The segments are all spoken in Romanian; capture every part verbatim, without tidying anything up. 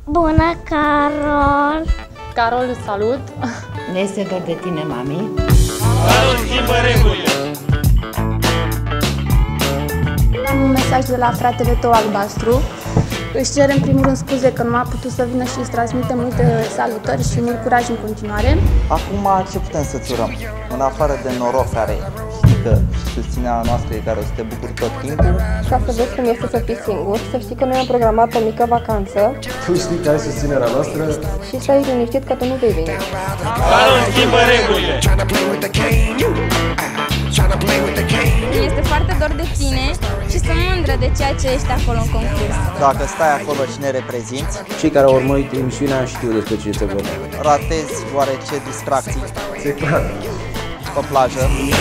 Bună, Carol! Carol, salut! Ne este dor de tine, mami. Carol schimbă regulile! Am un mesaj de la fratele tău albastru. Își cer în primul rând scuze că nu a putut să vină și îți transmite multe salutări și mult curaj în continuare. Acum ce putem să-ți urăm? În afară de noroc care știi că susținerea noastră e care o să te bucuri tot timpul. Ca să vezi cum este să fii singur, să știi că noi am programat o mică vacanță. Tu știi că ai susținerea noastră. Și să ai liniștit că tu nu vei veni. Carol schimbă regulile! Este foarte dor de tine și sunt mândră de ceea ce ești acolo în concurs. Dacă stai acolo și ne reprezinți, Cei care au urmărit emisiunea știu despre ce este vorba. ratezi oarece distracții E clar. pe plajă.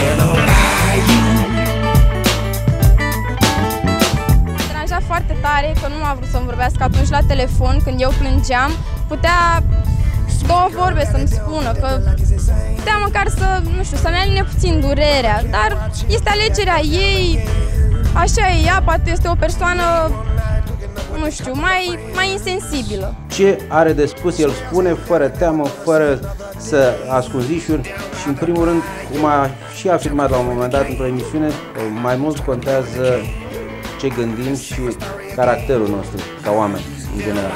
M-a deranjat foarte tare că nu a vrut să-mi vorbească atunci la telefon când eu plângeam. Putea două vorbe să-mi spună, că putea măcar să, nu știu, să-mi aline puțin durerea, dar este alegerea ei, așa e ea, poate este o persoană, nu știu, mai, mai insensibilă. Ce are de spus, el spune fără teamă, fără să ascunzișuri și în primul rând, cum a și afirmat la un moment dat într-o emisiune, mai mult contează ce gândim și caracterul nostru ca oameni în general.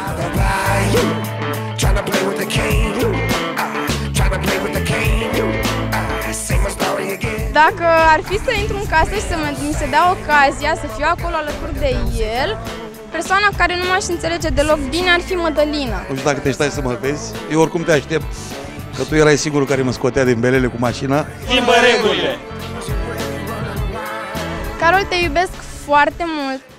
Dacă ar fi să intru în casă și să mi se dea ocazia să fiu acolo alături de el, persoana cu care nu m-aș înțelege deloc bine ar fi Mădălina. Nu știu dacă te stai să mă vezi, eu oricum te aștept, că tu erai singurul care mă scotea din belele cu mașina. Schimbă regulile! Carol, te iubesc foarte mult.